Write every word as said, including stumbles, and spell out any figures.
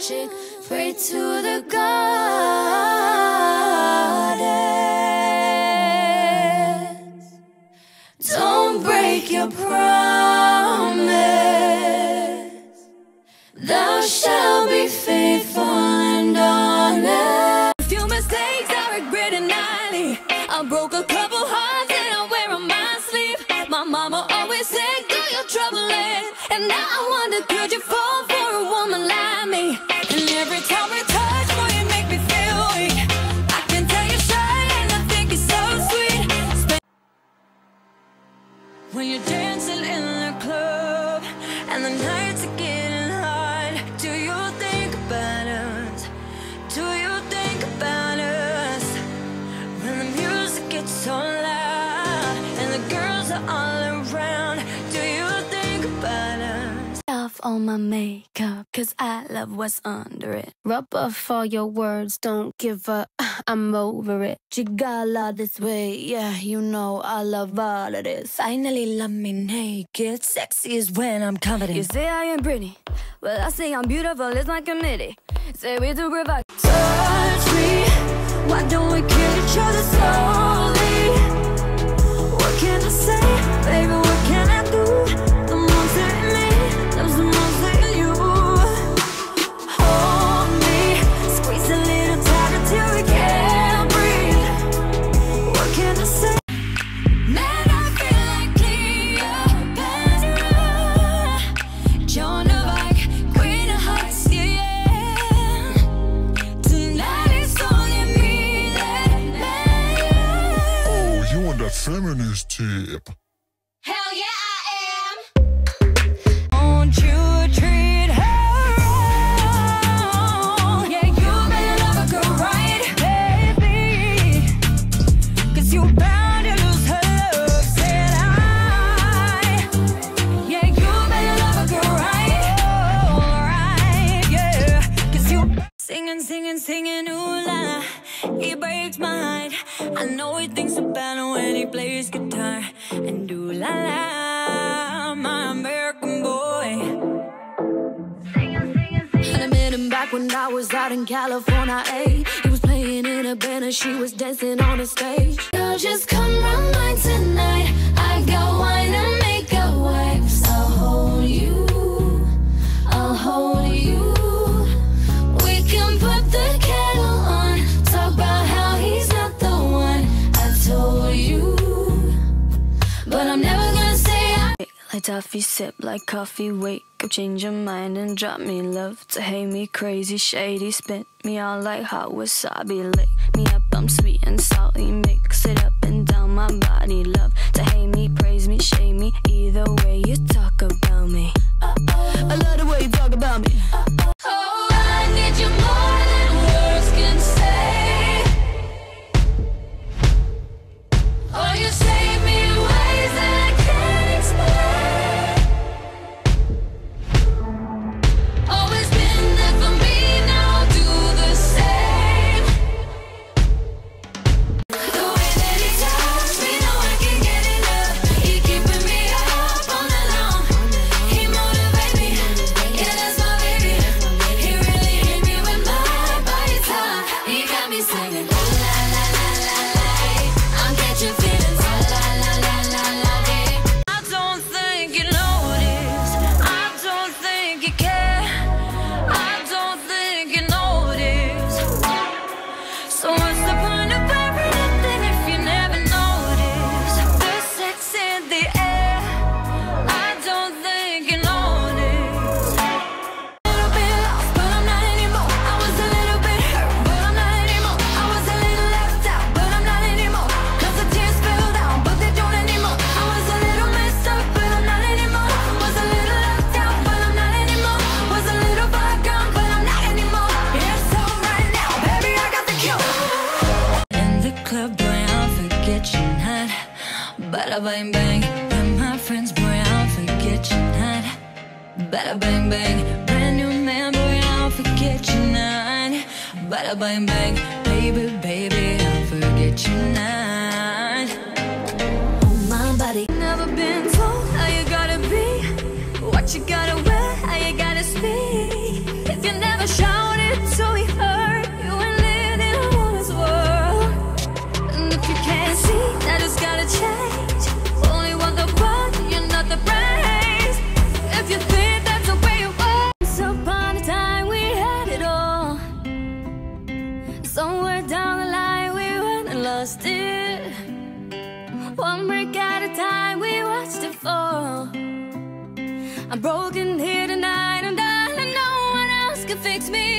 chick, pray to the goddess. Don't break your promise. Thou shalt be faithful and honest. A few mistakes I regret it nightly. I broke a couple hearts and I wear on my sleeve. My mama always said, girl, you're troubling. And now I wonder, could you fall for a woman like me? And every time we touch, boy, you make me feel weak. I can tell you're shy and I think you're so sweet. Sp when you're dancing in the club and the nights are getting hot, do you think about us? Do you think about us? When the music gets so loud and the girls are all around, do you think about us? Off all my makeup, cause I love what's under it. Rub off all your words, don't give up, I'm over it. Jigala this way, yeah, you know I love all of this. Finally love me naked, sexy is when I'm confident. You say I am pretty, well I say I'm beautiful, it's my committee. Say we do provide. Touch me, why don't we kill each other slowly? What can I say, baby, what can I do? The most in me, loves the most in you. Hold me, squeeze a little tighter till we can't breathe. What can I say? Man, I feel like Cleopatra, Joan of Arc, Queen of Hearts, yeah. Tonight it's only me that matters. Oh, you want that feminist tip? Hell yeah, I am. Won't you treat her wrong? Yeah, you better love a girl right, Baby, cause you bound to lose her love, said I. yeah, you better love a girl right. Alright, yeah, cause you singing, singing, singing, ooh la la. He breaks my heart. I know he thinks about it when he plays guitar. And ooh la la, my American boy. And I met him back when I was out in California, ayy. He was playing in a band and she was dancing on the stage. Girl, just come round mine tonight. I got wine and makeup wipes. I'll hold you, I'll hold you. We can put the kettle on, talk about how he's not the one. I told you, but I'm never gonna say I. Like toffee, sip like coffee, wake up, change your mind and drop me love. To hate me crazy, shady, spin me all like hot wasabi. Lick me up, I'm sweet and salty, mix it up and down my body. Love to hate me, praise me, shame me, either way you talk about me. I love the way you talk about me. Oh, I need you more than words can say. Oh, you save me in ways that I can't explain. Always been there for me, now I'll do the same. The way that he touch me, no one can get enough. He keeping me up all night long. He motivate me, yeah, that's my baby. He really hit me with my body talk. He got me singing, ooh la la la la la. I'm catching feelings, la la la la la la. I don't think you notice, I don't think you care, I don't think you notice. So what's the point of wearing nothing if you never notice? The sex in the air, I don't think you notice. A little bit lost, but I'm not anymore. I was a little bit hurt, but I'm not anymore. I was a little left out, but I'm not anymore. Cause the tears fell down, but they don't anymore. I was a little messed up, but I'm not anymore. Was a little left out, but I'm not anymore. Was a little far gone, but I'm not anymore. Yeah, so right now, baby, I got the cure. In the club, boy, I'll forget you not. Bada bang bang, with my friends, boy, I'll forget you not. Bada bang bang, brand new man, boy, I'll forget you not. Bada bang bang, baby, baby, I'll forget you not. Oh, my body. Never been told how you gotta be, what you gotta wear, how you gotta speak. If you never show lost it. One break at a time, we watched it fall. I'm broken here tonight, I'm dying, no one else can fix me.